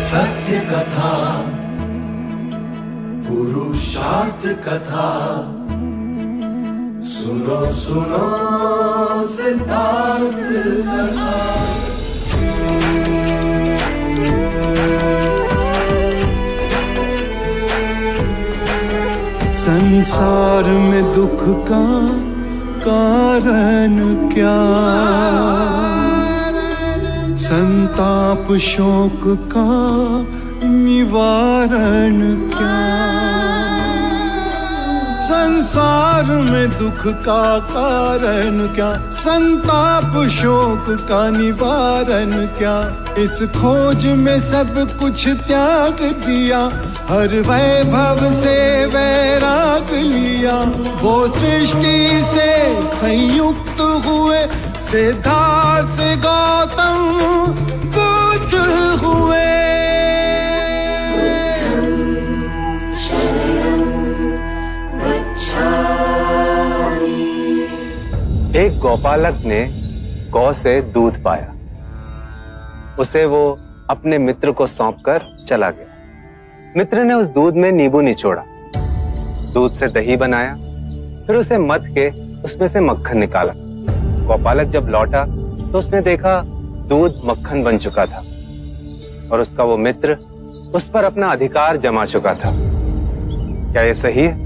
सत्य कथा, पुरुषार्थ कथा, सुनो सुनो सिद्धार्थ कथा। संसार में दुख का कारण क्या, संताप शोक का निवारण क्या। संसार में दुख का कारण क्या, संताप शोक का निवारण क्या। इस खोज में सब कुछ त्याग दिया, हर वैभव से वैराग लिया। वो सृष्टि से संयुक्त हुए, सिद्धार्थ से गौतम बुद्ध हुए। एक गौपालक ने गौ से दूध पाया। उसे वो अपने मित्र को सौंपकर चला गया। मित्र ने उस दूध में नींबू निचोड़ा, दूध से दही बनाया, फिर उसे मथ के उसमें से मक्खन निकाला। गौपालक जब लौटा तो उसने देखा दूध मक्खन बन चुका था और उसका वो मित्र उस पर अपना अधिकार जमा चुका था। क्या ये सही है?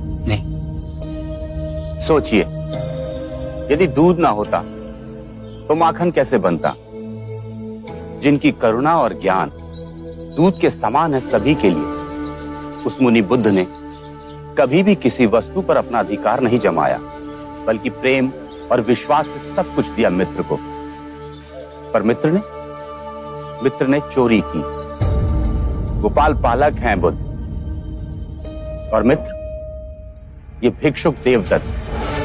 नहीं। सोचिए, यदि दूध ना होता तो माखन कैसे बनता? जिनकी करुणा और ज्ञान दूध के समान है सभी के लिए, उस मुनि बुद्ध ने कभी भी किसी वस्तु पर अपना अधिकार नहीं जमाया, बल्कि प्रेम और विश्वास से सब कुछ दिया मित्र को। पर मित्र ने चोरी की। गोपाल पालक हैं बुद्ध, और मित्र ये भिक्षुक देवदत्त।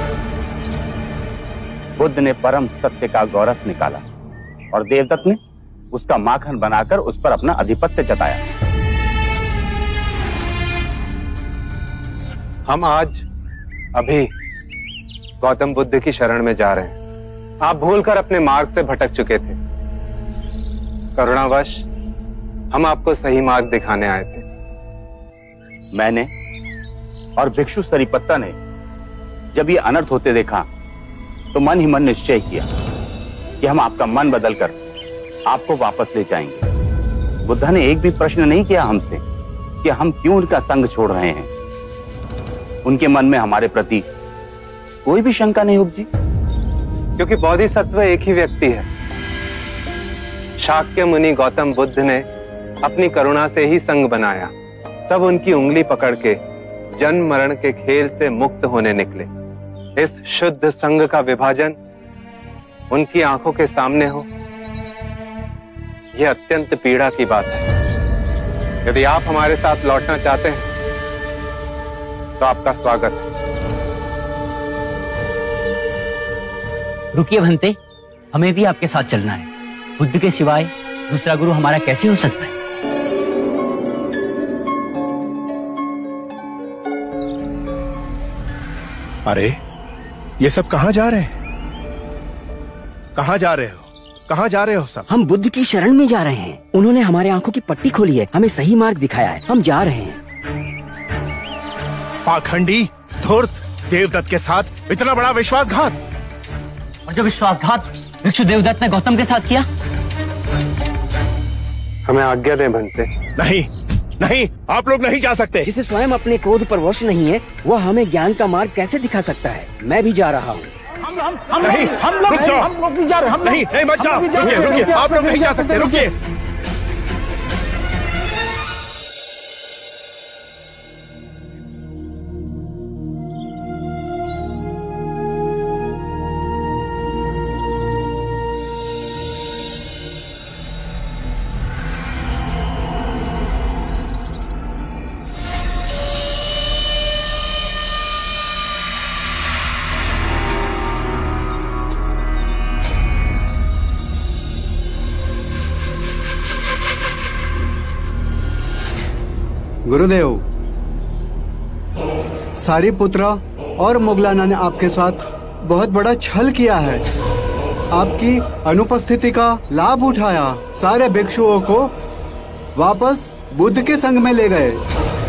बुद्ध ने परम सत्य का गौरस निकाला और देवदत्त ने उसका माखन बनाकर उस पर अपना आधिपत्य जताया। हम आज अभी गौतम बुद्ध की शरण में जा रहे हैं। आप भूलकर अपने मार्ग से भटक चुके थे। करुणावश हम आपको सही मार्ग दिखाने आए थे। मैंने और भिक्षु सरिपत्ता ने जब ये अनर्थ होते देखा तो मन ही मन निश्चय किया कि हम आपका मन बदलकर आपको वापस ले जाएंगे। बुद्धा ने एक भी प्रश्न नहीं किया हमसे कि हम क्यों उनका संग छोड़ रहे हैं। उनके मन में हमारे प्रति कोई भी शंका नहीं उपजी, क्योंकि बोधिसत्व एक ही व्यक्ति है। शाक्य मुनि गौतम बुद्ध ने अपनी करुणा से ही संग बनाया। सब उनकी उंगली पकड़ के जन्म मरण के खेल से मुक्त होने निकले। इस शुद्ध संग का विभाजन उनकी आंखों के सामने हो, यह अत्यंत पीड़ा की बात है। यदि आप हमारे साथ लौटना चाहते हैं तो आपका स्वागत है। रुकिए भंते, हमें भी आपके साथ चलना है। बुद्ध के सिवाय दूसरा गुरु हमारा कैसे हो सकता है? अरे ये सब कहाँ जा रहे हैं? कहाँ जा रहे हो? कहाँ जा रहे हो सब? हम बुद्ध की शरण में जा रहे हैं। उन्होंने हमारे आंखों की पट्टी खोली है, हमें सही मार्ग दिखाया है। हम जा रहे हैं। पाखंडी, धूर्त, देवदत्त के साथ इतना बड़ा विश्वासघात। और जो विश्वासघात भिक्षु देवदत्त ने गौतम के साथ किया। हमें आज्ञा दें भंते। नहीं नहीं, आप लोग नहीं जा सकते। जिसे स्वयं अपने क्रोध पर वश नहीं है, वह हमें ज्ञान का मार्ग कैसे दिखा सकता है? मैं भी जा रहा हूँ। हम लोग भी जा रहे हैं। नहीं मत जाओ, रुकिए, आप लोग नहीं जा सकते, रुकिए। गुरुदेव, सारिपुत्रा और मुगलाना ने आपके साथ बहुत बड़ा छल किया है। आपकी अनुपस्थिति का लाभ उठाया, सारे भिक्षुओं को वापस बुद्ध के संग में ले गए।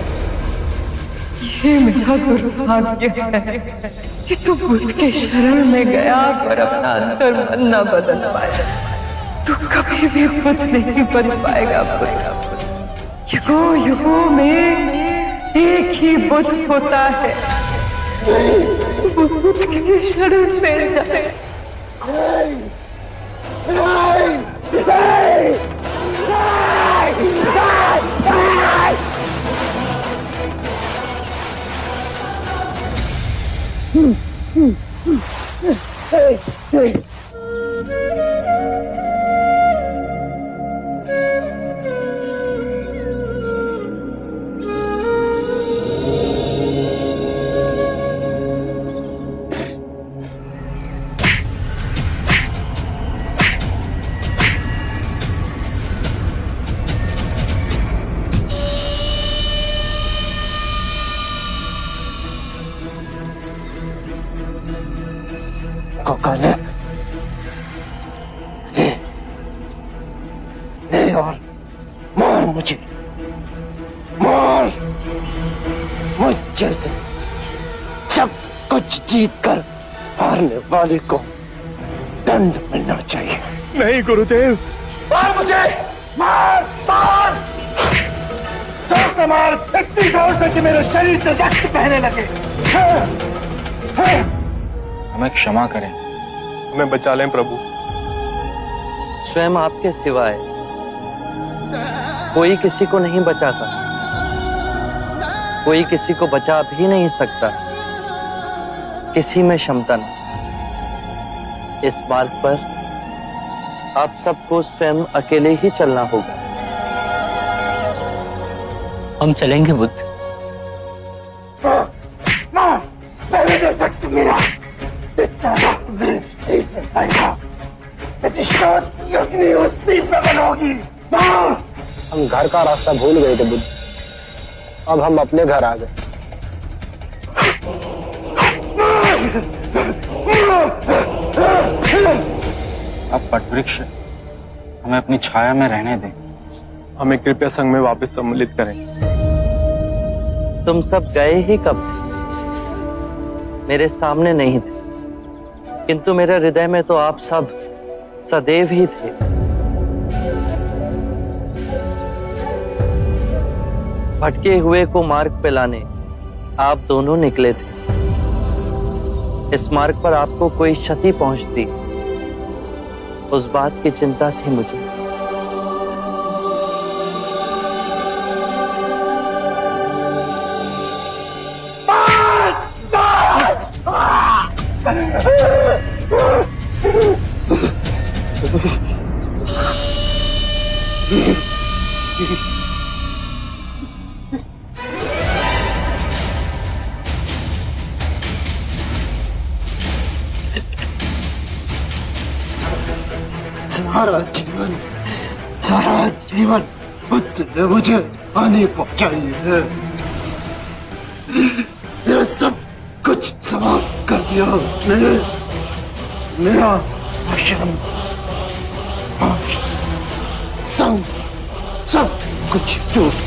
ये मेरा दुर्भाग्य है कि तू बुद्ध के शरण में गया और अपना अंतर मन न बदल पाया। तू कभी भी बुद्ध नहीं बन पाएगा। युगों युगों में एक ही बुद्ध होता है। बुद्ध के शरण में जाए। और मार मुझे, मार मुझ जैसे सब कुछ जीत कर हारने वाले को दंड मिलना चाहिए। नहीं गुरुदेव, मार मुझे, मार मार, जोर से मार, इतनी जोर से कि मेरे शरीर से रक्त बहने लगे। हमें क्षमा करें, हमें बचा लें प्रभु। स्वयं आपके सिवाय कोई किसी को नहीं बचाता, कोई किसी को बचा भी नहीं सकता। किसी में क्षमता नहीं। इस मार्ग पर आप सबको स्वयं अकेले ही चलना होगा। हम चलेंगे बुद्ध। पहले जो रक्त मेरा इतना रक्त में फिर से आएगा, अग्नि उतनी पे बनोगी। हम घर का रास्ता भूल गए थे बुद्ध, अब हम अपने घर आ गए। अब वटवृक्ष हमें अपनी छाया में रहने दें, हमें कृपया संग में वापस सम्मिलित करें। तुम सब गए ही कब थे? मेरे सामने नहीं थे, किंतु मेरे हृदय में तो आप सब सदैव ही थे। भटके हुए को मार्ग पे लाने आप दोनों निकले थे। इस मार्ग पर आपको कोई क्षति पहुंचती, उस बात की चिंता थी मुझे। सारा जीवन बुद्ध ने मुझे हानि पहुंचाई है। मेरा सब कुछ समाप्त कर दिया। मेरा आश्रम, संग, सब कुछ टूट।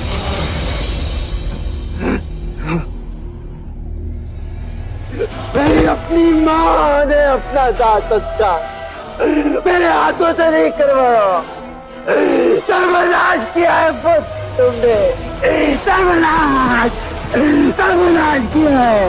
मेरी अपनी माँ ने अपना दाह संस्कार मेरे हाथों से नहीं करवाया। सर्वनाश किया है बुद्ध तुमने, सर्वनाश, सर्वनाश किया है।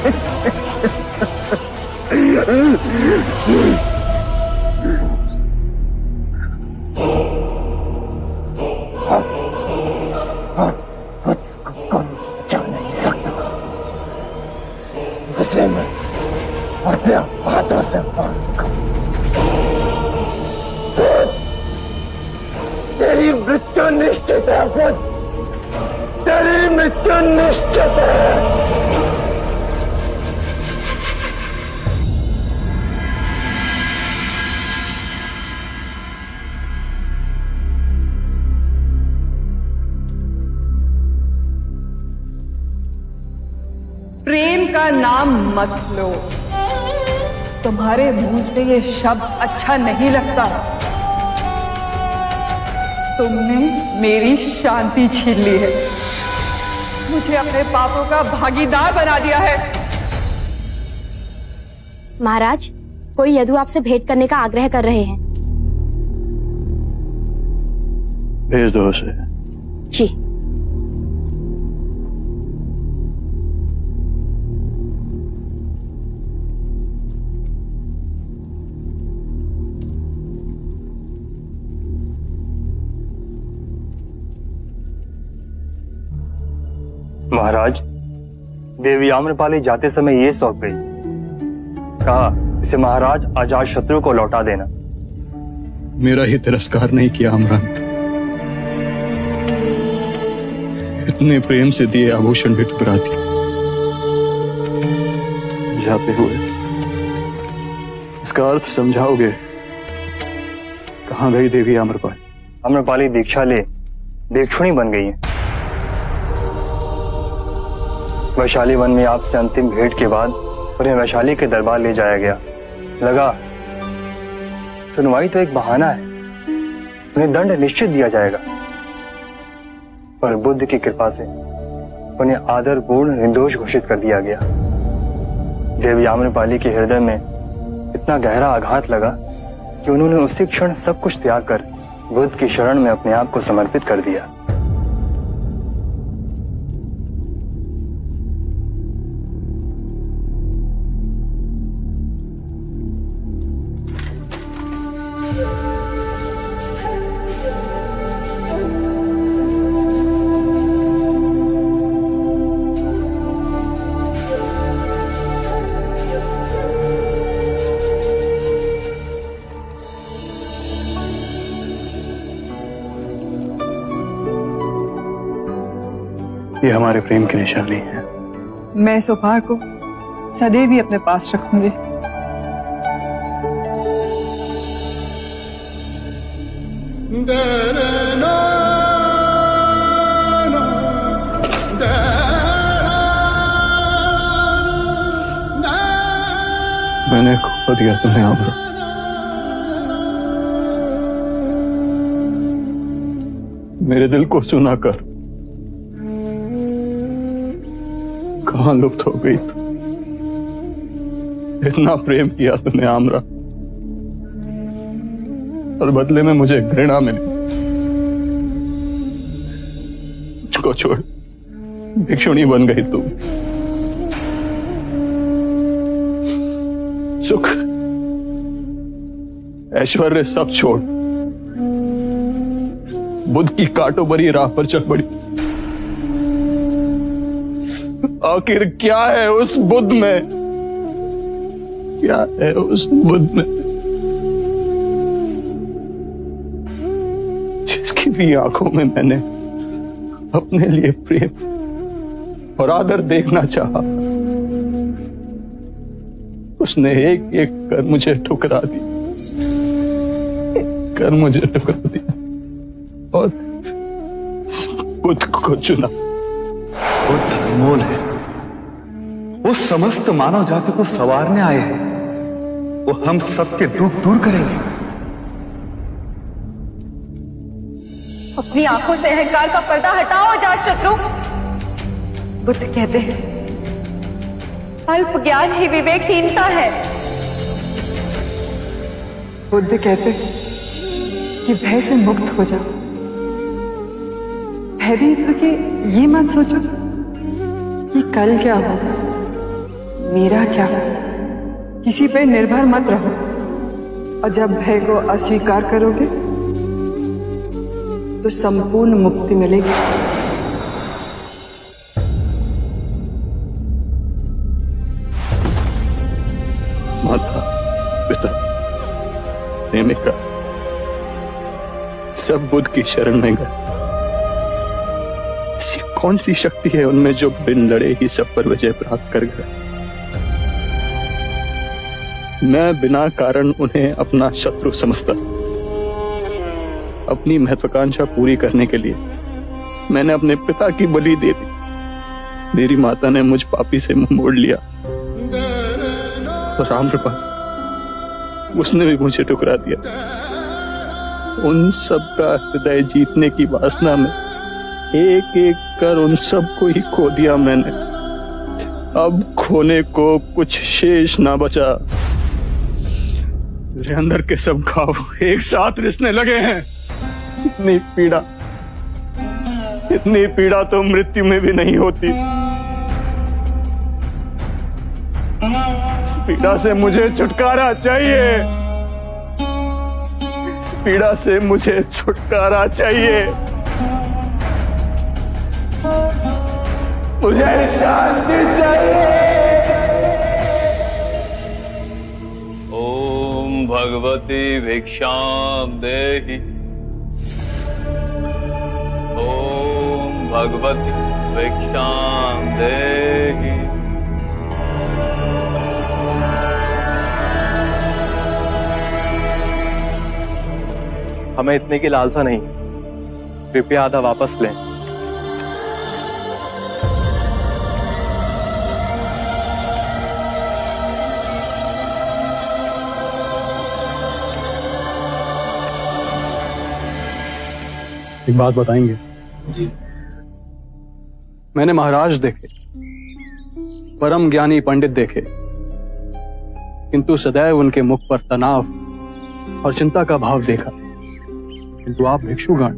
बुद्ध को कौन बचा नहीं सकता, उसे मैं अपने हाथों से मारूंगा। तेरी मृत्यु निश्चित है बुद्ध, तेरी मृत्यु निश्चित है। प्रेम का नाम मत लो, तुम्हारे मुंह से ये शब्द अच्छा नहीं लगता। तुमने मेरी शांति छीन ली है, मुझे अपने पापों का भागीदार बना दिया है। महाराज, कोई यदु आपसे भेंट करने का आग्रह कर रहे हैं। भेज दो उसे। जी। महाराज, देवी आम्रपाली जाते समय ये सौंप गई, कहा इसे महाराज अजात शत्रु को लौटा देना। मेरा ही तिरस्कार नहीं किया अमरंत, इतने प्रेम से दिए आभूषण भी ठुकरा दिए। जाते हुए इसका अर्थ समझाओगे? कहां गई देवी आम्रपाली? आम्रपाली दीक्षा ले दीक्षुणी बन गई है। वैशाली वन में आपसे अंतिम भेंट के बाद उन्हें वैशाली के दरबार ले जाया गया। लगा सुनवाई तो एक बहाना है, उन्हें दंड निश्चित दिया जाएगा, पर बुद्ध की कृपा से उन्हें आदरपूर्ण निर्दोष घोषित कर दिया गया। देवी आम्रपाली के हृदय में इतना गहरा आघात लगा कि उन्होंने उसी क्षण सब कुछ त्याग कर बुद्ध की शरण में अपने आप को समर्पित कर दिया। ये हमारे प्रेम की निशानी है। मैं इस उपहार को सदैव ही अपने पास रखूंगी। मैंने खो दिया तुम्हें आम्र, मेरे दिल को सुना कर कहां लुप्त हो गई तू? इतना प्रेम किया तुमने आम्रा, और बदले में मुझे घृणा मिली। मुझको छोड़ भिक्षुणी बन गई तू। सुख ऐश्वर्य सब छोड़ बुद्ध की कांटों भरी राह पर चल पड़ी। आखिर क्या है उस बुद्ध में, क्या है उस बुद्ध में जिसकी भी आंखों में मैंने अपने लिए प्रेम और आदर देखना चाहा, उसने एक एक कर मुझे ठुकरा दी, कर मुझे ठुकरा दिया और बुद्ध को चुना। बुद्ध अनमोल है, वो समस्त मानव जाति को संवारने आए हैं, वो हम सबके दुख दूर करेंगे। अपनी आंखों से अहंकार का पर्दा हटाओ अजात शत्रु। बुद्ध कहते हैं अल्प ज्ञान ही विवेकहीनता है। बुद्ध कहते हैं कि भय से मुक्त हो जाओ। भयभीत होके ये मत सोचो कि कल क्या हो, मेरा क्या हो, किसी पे निर्भर मत रहो। और जब भय को अस्वीकार करोगे तो संपूर्ण मुक्ति मिलेगी। माता, पिता, प्रेमिका सब बुद्ध की शरण में गए। ऐसी कौन सी शक्ति है उनमें जो बिन लड़े ही सब पर विजय प्राप्त कर गए? मैं बिना कारण उन्हें अपना शत्रु समझता। अपनी महत्वाकांक्षा पूरी करने के लिए मैंने अपने पिता की बलि दे दी। मेरी माता ने मुझ पापी से मुंह मोड़ लिया और आम्रपाली उसने भी मुझे ठुकरा दिया। उन सब का हृदय जीतने की वासना में एक एक कर उन सबको ही खो दिया मैंने। अब खोने को कुछ शेष ना बचा। मेरे अंदर के सब घाव एक साथ रिसने लगे हैं। इतनी पीड़ा तो मृत्यु में भी नहीं होती। इस पीड़ा से मुझे छुटकारा चाहिए। इस पीड़ा से मुझे छुटकारा चाहिए। मुझे शांति चाहिए। ओम भगवती भिक्षाम देहि। ओम भगवती भिक्षाम देहि। हमें इतने की लालसा नहीं, कृपया आधा वापस लें। एक बात बताएंगे जी? मैंने महाराज देखे, परम ज्ञानी पंडित देखे, किंतु सदैव उनके मुख पर तनाव और चिंता का भाव देखा। किंतु आप भिक्षुगण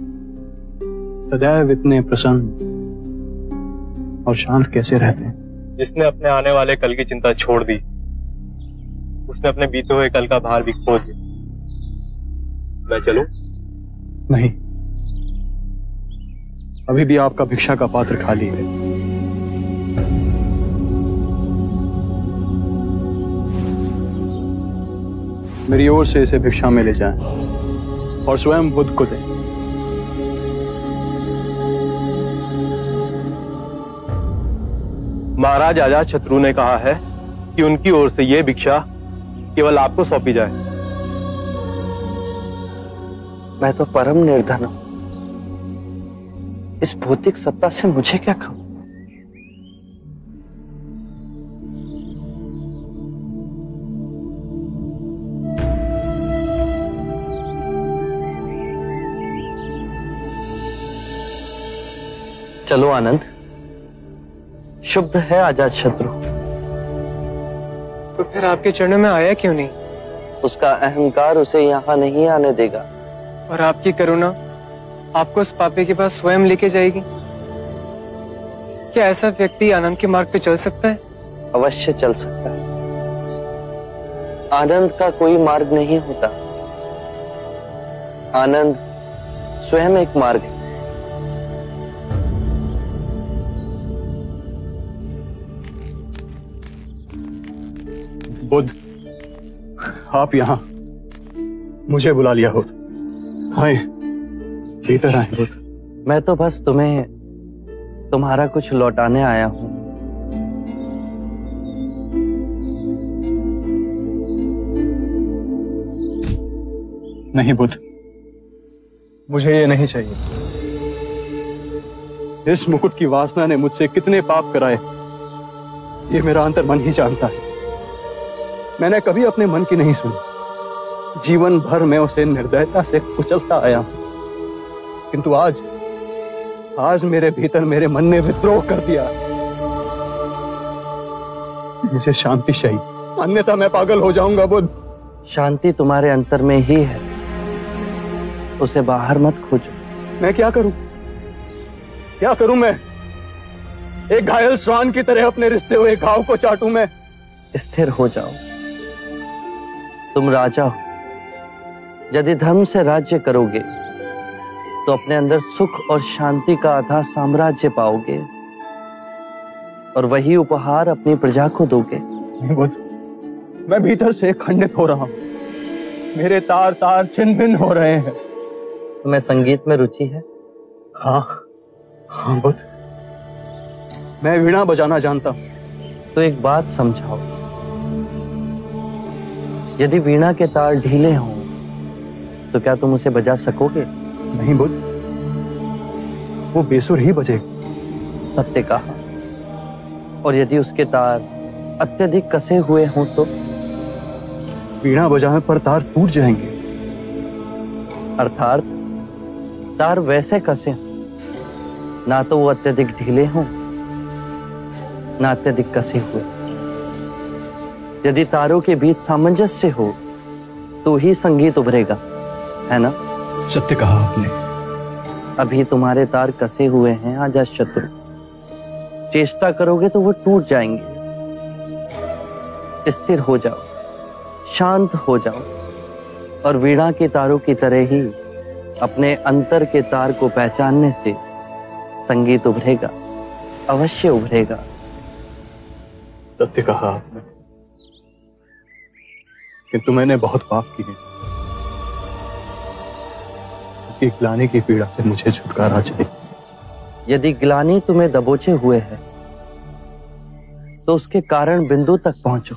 सदैव इतने प्रसन्न और शांत कैसे रहते हैं? जिसने अपने आने वाले कल की चिंता छोड़ दी, उसने अपने बीते हुए कल का भार भी खो दिया। मैं चलूं? नहीं, अभी भी आपका भिक्षा का पात्र खाली है। मेरी ओर से इसे भिक्षा में ले जाएं और स्वयं बुद्ध को दें। महाराज अजातशत्रु ने कहा है कि उनकी ओर से यह भिक्षा केवल आपको सौंपी जाए। मैं तो परम निर्धन हूं। इस भौतिक सत्ता से मुझे क्या काम? चलो आनंद, शुभ है अजातशत्रु। तो फिर आपके चरणों में आया क्यों नहीं? उसका अहंकार उसे यहाँ नहीं आने देगा। और आपकी करुणा आपको उस पापी के पास स्वयं लेके जाएगी। क्या ऐसा व्यक्ति आनंद के मार्ग पे चल सकता है? अवश्य चल सकता है। आनंद का कोई मार्ग नहीं होता। आनंद स्वयं एक मार्ग है। बुद्ध, आप यहां मुझे बुला लिया हो। हाय, भीतर आए बुद्ध। मैं तो बस तुम्हें तुम्हारा कुछ लौटाने आया हूं। नहीं बुद्ध, मुझे ये नहीं चाहिए। इस मुकुट की वासना ने मुझसे कितने पाप कराए, ये मेरा अंतर्मन ही जानता है। मैंने कभी अपने मन की नहीं सुनी। जीवन भर मैं उसे निर्दयता से कुचलता आया हूं, किंतु आज मेरे भीतर मेरे मन ने विद्रोह कर दिया। मुझे शांति चाहिए, अन्यथा मैं पागल हो जाऊंगा बुद्ध। शांति तुम्हारे अंतर में ही है, उसे बाहर मत खोजो। मैं क्या करूं? क्या करूं मैं? एक घायल श्वान की तरह अपने रिश्ते हुए घाव को चाटूं मैं? स्थिर हो जाओ। तुम राजा हो। यदि धर्म से राज्य करोगे तो अपने अंदर सुख और शांति का आधा साम्राज्य पाओगे और वही उपहार अपनी प्रजा को दोगे। मैं भीतर से खंडित हो रहा हूं। मेरे तार तार छिन्न भिन्न हो रहे हैं। तुम्हें संगीत में रुचि है? हाँ बुद्ध, मैं वीणा बजाना जानता हूं। तो एक बात समझाओ, यदि वीणा के तार ढीले हों तो क्या तुम उसे बजा सकोगे? नहीं बुद्ध, वो बेसुर ही बजेगा। सत्य कहा। और यदि उसके तार अत्यधिक कसे हुए हों तो? वीणा बजाने पर तार टूट जाएंगे। अर्थात तार वैसे कसे हों, ना तो वो अत्यधिक ढीले हों, ना अत्यधिक कसे हुए। यदि तारों के बीच सामंजस्य हो तो ही संगीत उभरेगा, है ना? सत्य कहा आपने। अभी तुम्हारे तार कसे हुए हैं अजातशत्रु। चेष्टा करोगे तो वो टूट जाएंगे। स्थिर हो जाओ, शांत हो जाओ और वीणा के तारों की तरह ही अपने अंतर के तार को पहचानने से संगीत उभरेगा, अवश्य उभरेगा। सत्य कहा आपने, किंतु मैंने बहुत पाप किए कि ग्लानि की पीड़ा से मुझे छुटकारा चाहिए। यदि ग्लानि तुम्हें दबोचे हुए है तो उसके कारण बिंदु तक पहुंचो।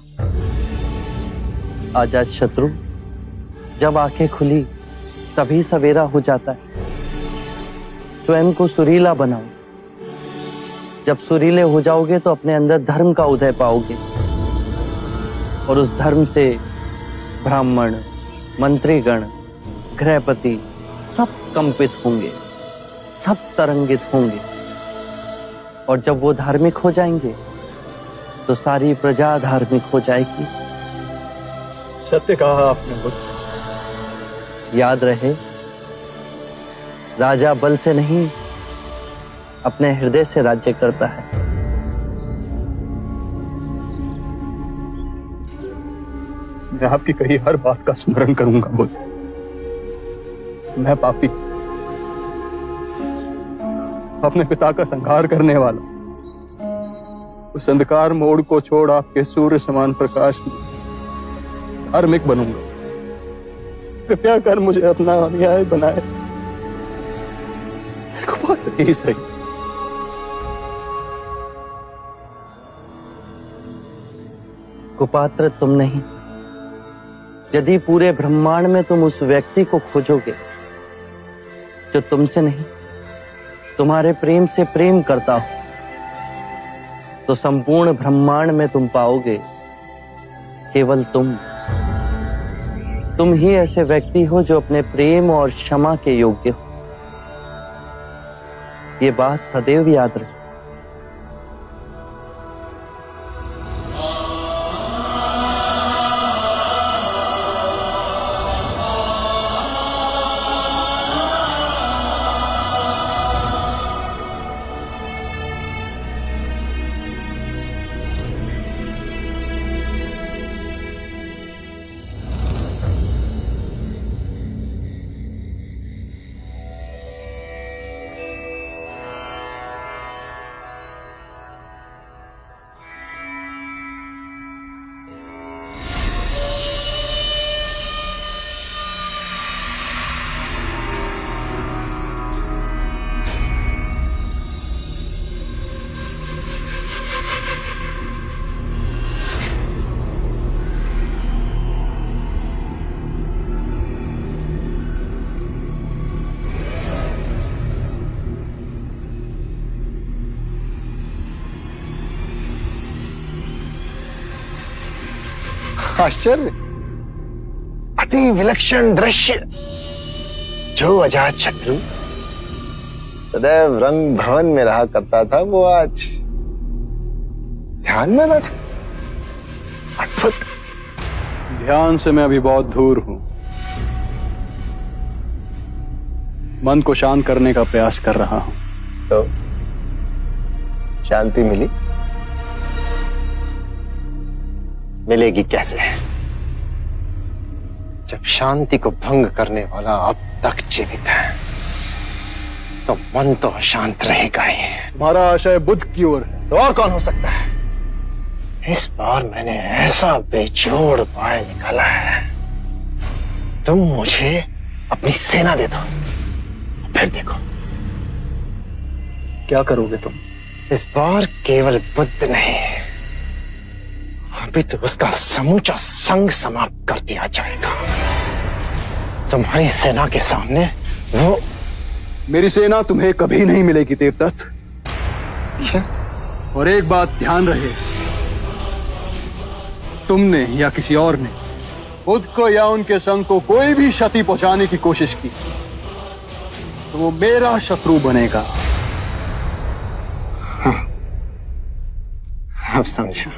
अजातशत्रु, जब आंखें खुली तभी सवेरा हो जाता है। स्वयं को सुरीला बनाओ। जब सुरीले हो जाओगे तो अपने अंदर धर्म का उदय पाओगे और उस धर्म से ब्राह्मण, मंत्रीगण, गृहपति सब कंपित होंगे, सब तरंगित होंगे। और जब वो धार्मिक हो जाएंगे तो सारी प्रजा धार्मिक हो जाएगी। सत्य कहा आपने बुद्ध। याद रहे, राजा बल से नहीं, अपने हृदय से राज्य करता है। मैं आपकी कही हर बात का स्मरण करूंगा बुद्ध। मैं पापी, अपने पिता का संहार करने वाला, उस अंधकार मोड़ को छोड़ आपके सूर्य समान प्रकाश में धार्मिक बनूंगा। कृपया कर मुझे अपना अनुयायी बनाए। कुपात्र ही सही। कुपात्र तुम नहीं। यदि पूरे ब्रह्मांड में तुम उस व्यक्ति को खोजोगे जो तुमसे नहीं, तुम्हारे प्रेम से प्रेम करता हो, तो संपूर्ण ब्रह्मांड में तुम पाओगे केवल तुम ही ऐसे व्यक्ति हो जो अपने प्रेम और क्षमा के योग्य हो। ये बात सदैव याद रखो। आश्चर्य, अति विलक्षण दृश्य। जो अजातशत्रु सदैव रंग भवन में रहा करता था, वो आज ध्यान में बैठा। अद्भुत। ध्यान से मैं अभी बहुत दूर हूं। मन को शांत करने का प्रयास कर रहा हूं। तो शांति मिली? मिलेगी कैसे, जब शांति को भंग करने वाला अब तक जीवित है? तो मन तो अशांत रहेगा ही। हमारा आशय बुद्ध की ओर है। तो और कौन हो सकता है? इस बार मैंने ऐसा बेजोड़ उपाय निकाला है, तुम मुझे अपनी सेना दे दो, फिर देखो। क्या करोगे तुम? इस बार केवल बुद्ध नहीं, अभी तो उसका समूचा संग समाप्त कर दिया जाएगा। तुम्हारी सेना के सामने वो। मेरी सेना तुम्हें कभी नहीं मिलेगी देवदत्त। क्या? और एक बात ध्यान रहे, तुमने या किसी और ने बुद्ध को या उनके संघ को कोई भी क्षति पहुंचाने की कोशिश की तो वो मेरा शत्रु बनेगा। हाँ, अब समझा।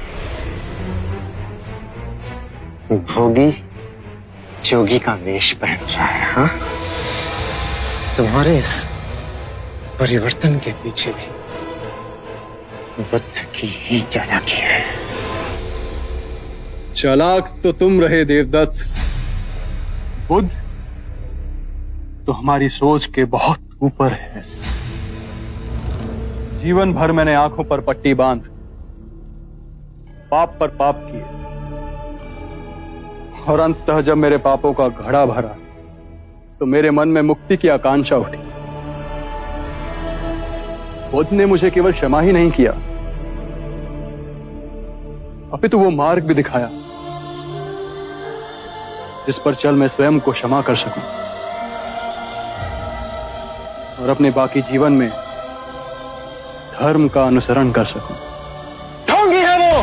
भोगी जोगी का वेश पहन रहा है। हाँ, तुम्हारे इस परिवर्तन के पीछे भी बुद्ध की ही चालाकी है। चालाक तो तुम रहे देवदत्त, बुद्ध तो हमारी सोच के बहुत ऊपर है। जीवन भर मैंने आंखों पर पट्टी बांध पाप पर पाप किए और अंततः जब मेरे पापों का घड़ा भरा तो मेरे मन में मुक्ति की आकांक्षा उठी। बुद्ध ने मुझे केवल क्षमा ही नहीं किया अपितु वो मार्ग भी दिखाया जिस पर चल मैं स्वयं को क्षमा कर सकूं और अपने बाकी जीवन में धर्म का अनुसरण कर सकूं। ढोंगी है वो।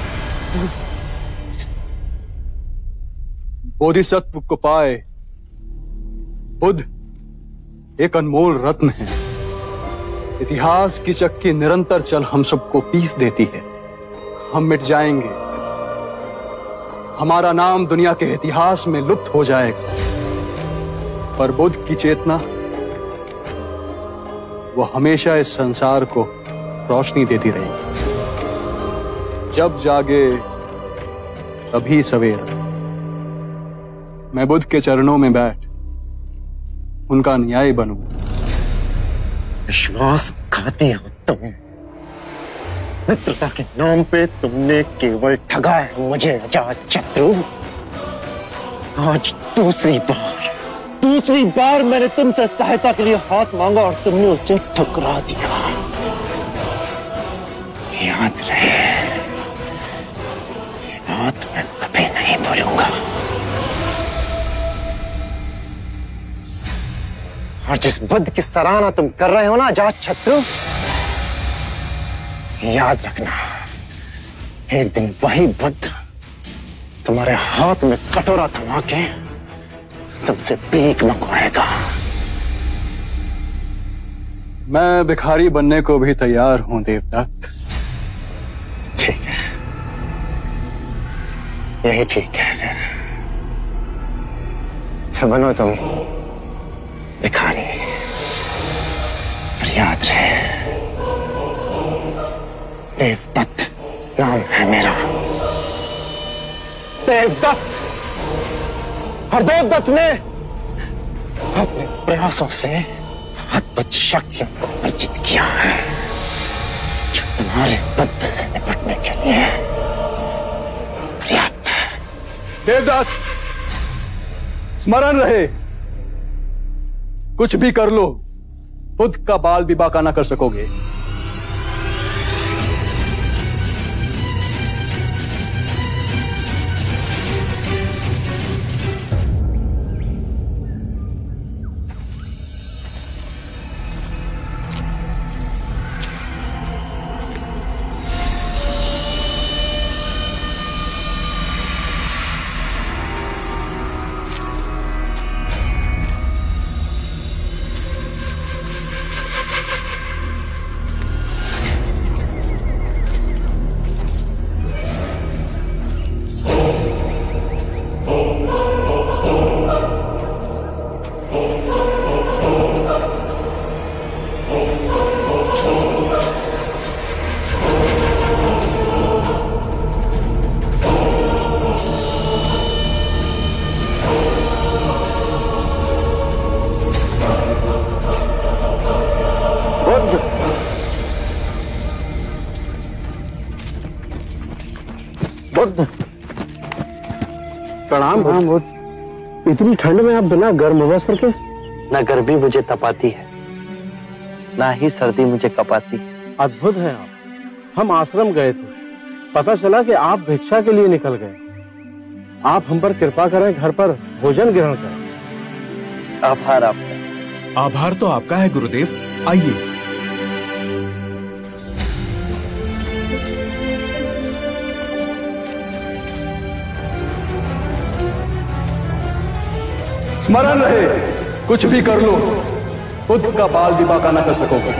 बोधिसत्व को पाए बुद्ध एक अनमोल रत्न है। इतिहास की चक्की निरंतर चल हम सबको पीस देती है। हम मिट जाएंगे, हमारा नाम दुनिया के इतिहास में लुप्त हो जाएगा, पर बुद्ध की चेतना वो हमेशा इस संसार को रोशनी देती रहेगी। जब जागे तभी सवेरा। मैं बुद्ध के चरणों में बैठ उनका न्याय बनूं। विश्वासघाती हो तुम। मित्रता के नाम पे तुमने केवल ठगा है मुझे अजात शत्रु। आज दूसरी बार मैंने तुमसे सहायता के लिए हाथ मांगा और तुमने उसे ठुकरा दिया। याद रहे, ये बात मैं कभी नहीं भूलूंगा। और जिस बुद्ध की सराहना तुम कर रहे हो ना अजात शत्रु, याद रखना एक दिन वही बुद्ध तुम्हारे हाथ में कटोरा थमा के तुमसे भीख मंगवाएगा। मैं भिखारी बनने को भी तैयार हूं देवदत्त। ठीक है, यही ठीक है। फिर बनो तुम भिखारी। पर याद रहे, देवदत्त नाम है मेरा। देवदत्त। और देवदत्त ने अपने प्रयासों से अद्भुत शक्तियों को अर्जित किया है जो तुम्हारे बुद्ध से निपटने के लिए पर्याप्त है। देवदत्त, स्मरण रहे, कुछ भी कर लो, बुद्ध का बाल भी बांका ना कर सकोगे। प्रणाम बुद्ध। इतनी ठंड में आप बिना गर्म वस्त्र के? ना गर्मी मुझे तपाती है, ना ही सर्दी मुझे कपाती। अद्भुत है आप। हम आश्रम गए थे, पता चला कि आप भिक्षा के लिए निकल गए। आप हम पर कृपा करें, घर पर भोजन ग्रहण करें। आभार आपका। आभार तो आपका है गुरुदेव। आइए। स्मरण रहे, कुछ भी कर लो, खुद का बाल भी बाका ना कर सकोगे।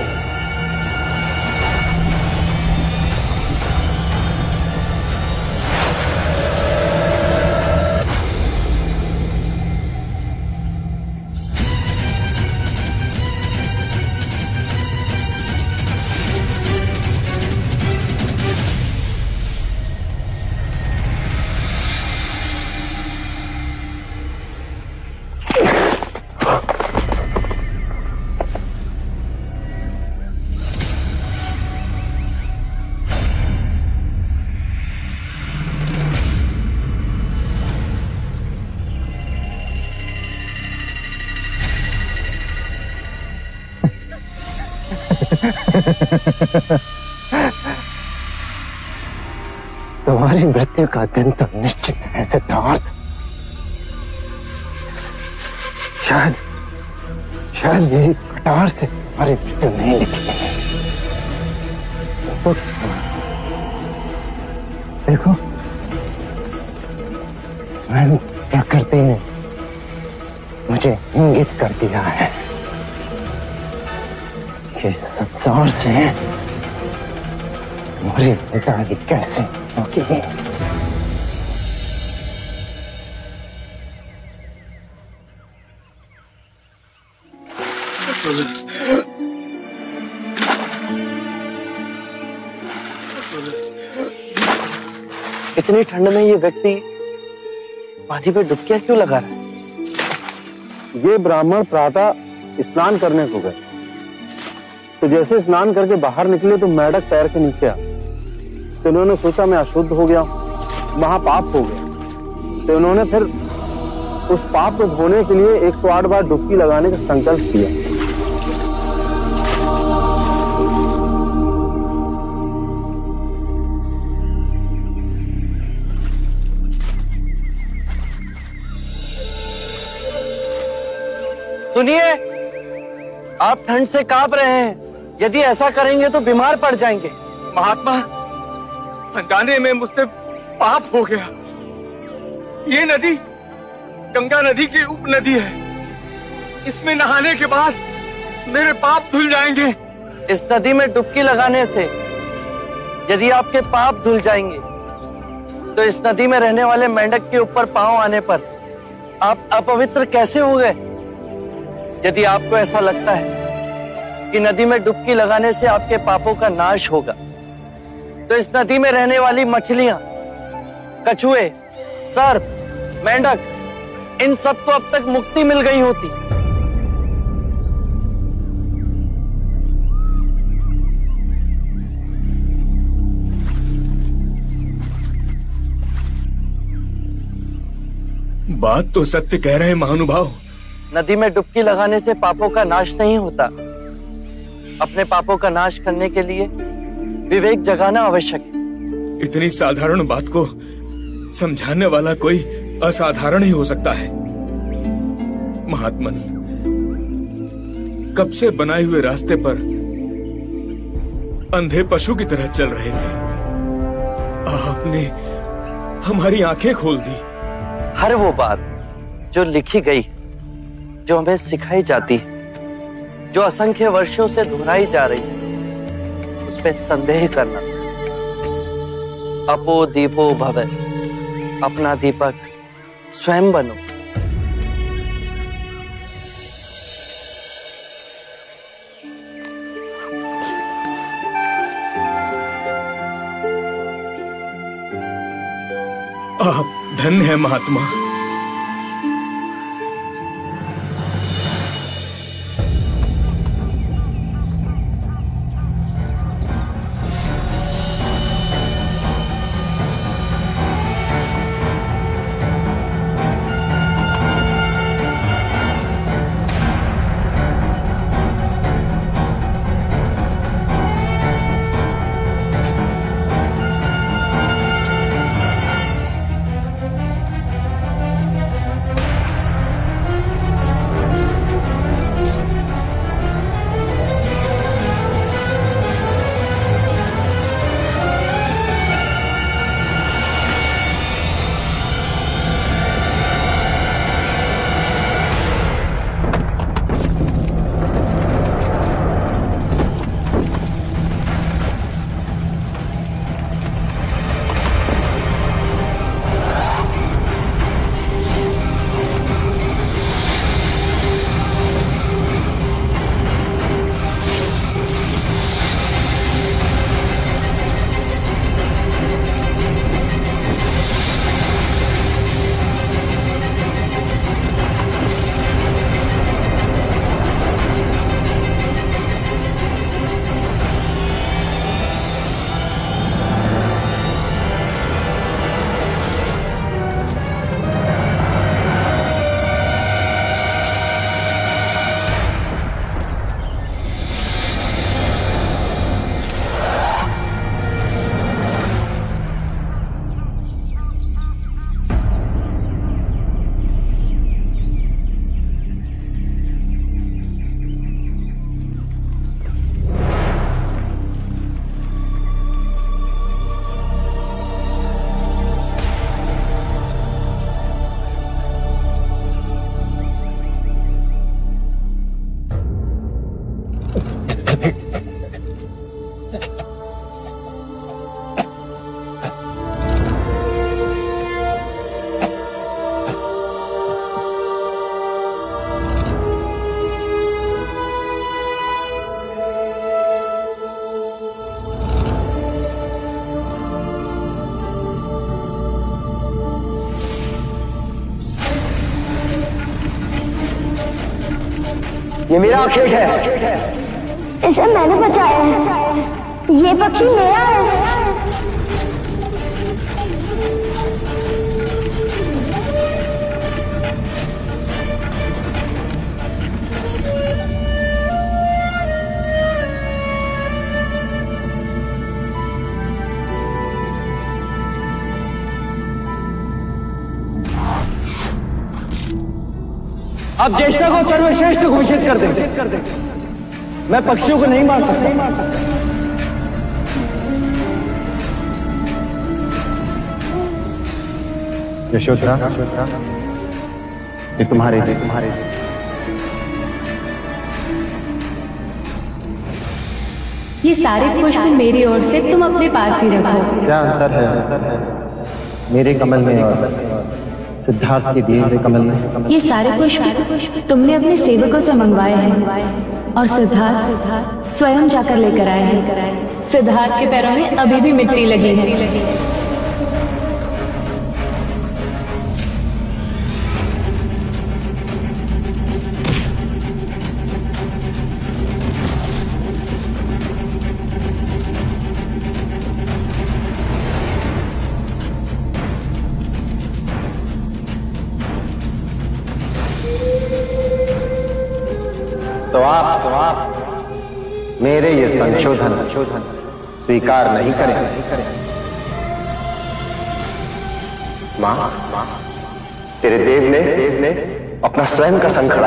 तुम्हारी मृत्यु का दिन तो निश्चित है सिद्धार्थ। शायद मेरी कटार से तुम्हारी मृत्यु नहीं लिखी गई। तो देखो, स्वयं प्रकृति ने मुझे इंगित कर दिया है कि संसार से तुम्हारी विदाई कैसे होगी। इतनी ठंड में ये व्यक्ति पानी पे डुबकियां क्यों लगा रहा है? ये ब्राह्मण प्रातः स्नान करने को गए, तो जैसे स्नान करके बाहर निकले तो मेंढक पैर के नीचे आ, तो उन्होंने सोचा मैं अशुद्ध हो गया, महापाप हो गया, तो उन्होंने फिर उस पाप को धोने के लिए 108 बार डुबकी लगाने का संकल्प किया। सुनिए, आप ठंड से कांप रहे हैं, यदि ऐसा करेंगे तो बीमार पड़ जाएंगे। महात्मा, अनजाने में मुझसे पाप हो गया। ये नदी गंगा नदी की उपनदी है, इसमें नहाने के बाद मेरे पाप धुल जाएंगे। इस नदी में डुबकी लगाने से यदि आपके पाप धुल जाएंगे तो इस नदी में रहने वाले मेंढक के ऊपर पांव आने पर आप अपवित्र कैसे हो गए? यदि आपको ऐसा लगता है कि नदी में डुबकी लगाने से आपके पापों का नाश होगा, तो इस नदी में रहने वाली मछलियां, कछुए, सर्प, मेंढक, इन सबको अब तक मुक्ति मिल गई होती। बात तो सत्य कह रहे हैं महानुभाव। नदी में डुबकी लगाने से पापों का नाश नहीं होता। अपने पापों का नाश करने के लिए विवेक जगाना आवश्यक है। इतनी साधारण बात को समझाने वाला कोई असाधारण ही हो सकता है। महात्मन, कब से बनाए हुए रास्ते पर अंधे पशु की तरह चल रहे थे, आपने हमारी आंखें खोल दी। हर वो बात जो लिखी गई, जो हमें सिखाई जाती है, जो असंख्य वर्षों से दोहराई जा रही है, उसमें संदेह करना। अपो दीपो भवे, अपना दीपक स्वयं बनो। आप धन्य है महात्मा। ये मेरा खेत है। इसे मैंने बचाया है। ये पक्षी मेरा है। अब ज्येष्ठा को सर्वश्रेष्ठ घोषित कर दें। मैं पक्षियों को नहीं मार सकता। यशोधरा, ये तुम्हारे ये सारे पुष्प मेरी ओर से तुम अपने पास ही रखो। क्या अंतर है मेरे कमल में और सिद्धार्थ के दिए हुए कमल में? ये सारे पुष्प तुमने अपने सेवकों से मंगवाए हैं और सिद्धार्थ स्वयं जाकर लेकर आए हैं। सिद्धार्थ के पैरों में अभी भी मिट्टी लगी है। तो आप मेरे ये संशोधन स्वीकार नहीं करें। मां, तेरे देव ने अपना स्वयं का संखड़ा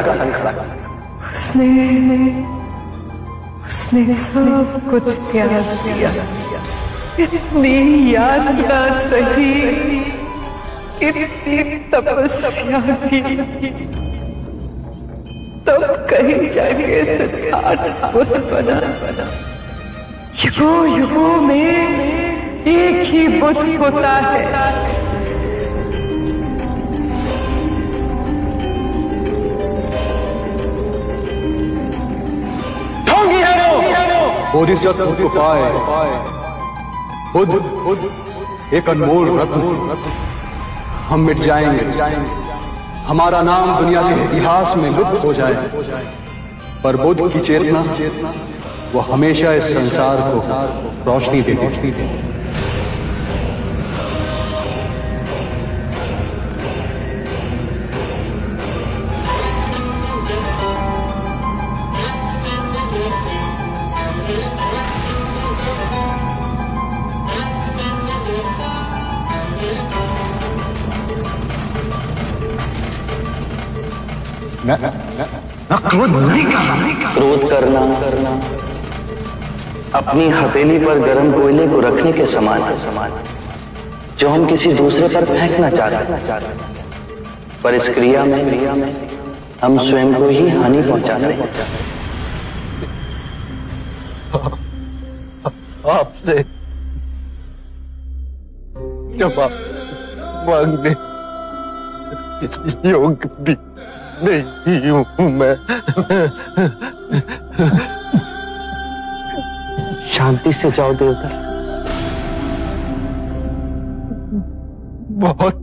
उसने सब कुछ त्याग दिया। इतनी याद ना सही, इतनी तपस्या की, तब कहीं जाके सिद्धार्थ बुद्ध बना। युगों में एक ही बुद्ध होता है। ढोंगी है वो। बोधिसत्व को पाए खुद एक अनमोल रत्न। हम मिट जाएंगे, हमारा नाम दुनिया के इतिहास में लुप्त हो जाए, पर बुद्ध की चेतना वो हमेशा इस संसार को रोशनी देती। क्रोध नहीं करना। क्रोध करना अपनी हथेली पर गर्म कोयले को रखने के समान है, जो हम किसी दूसरे पर फेंकना चाहते हैं, पर इस क्रिया में हम स्वयं को ही हानि पहुंचा रहे हैं। आपसे जवाब मांगने योग्य भी नहीं हूं मैं। शांति से जाओ देवता। बहुत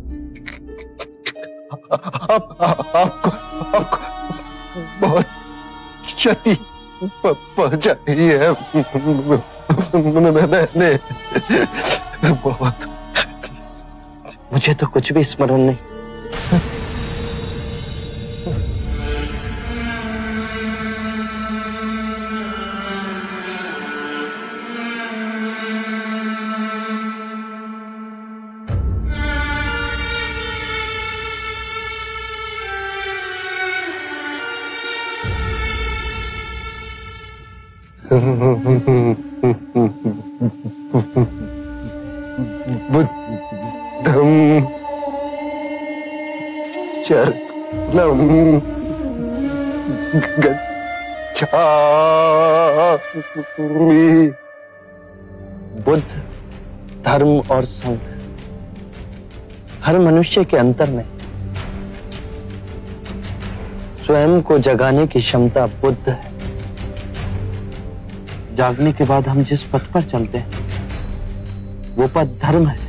आपको बहुत क्षति पहुंचाई है मैंने। बहुत। मुझे तो कुछ भी स्मरण नहीं। बुद्धं शरणं गच्छामि। बुद्ध, धर्म और संघ, हर मनुष्य के अंतर में स्वयं को जगाने की क्षमता बुद्ध है। जागने के बाद हम जिस पथ पर चलते हैं वो पथ धर्म है।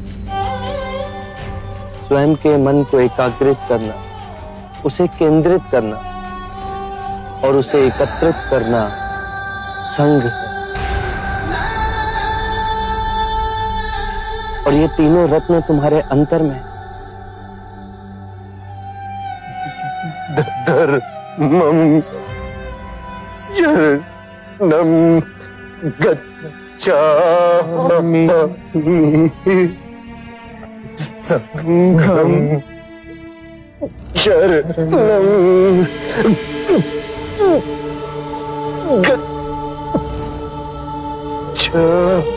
स्वयं के मन को एकाग्रित करना, उसे केंद्रित करना और उसे एकत्रित करना संघ है। और ये तीनों रत्न तुम्हारे अंतर में धर्मं शरणं गच्छामि संघं शरणं गच्छामि।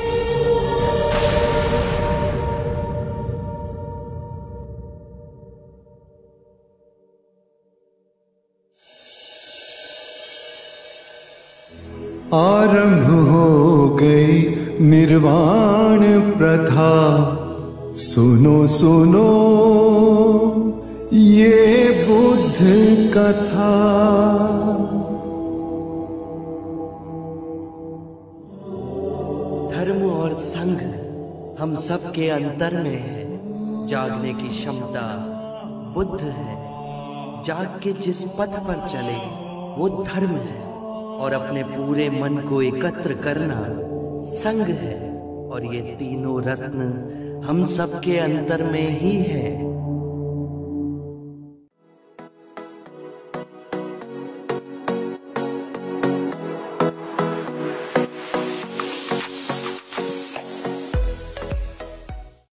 आरंभ हो गई निर्वाण प्रथा, सुनो सुनो ये बुद्ध कथा। धर्म और संघ हम सब के अंतर में है। जागने की क्षमता बुद्ध है। जाग के जिस पथ पर चले वो धर्म है। और अपने पूरे मन को एकत्र करना संघ है। और ये तीनों रत्न हम सब के अंतर में ही है।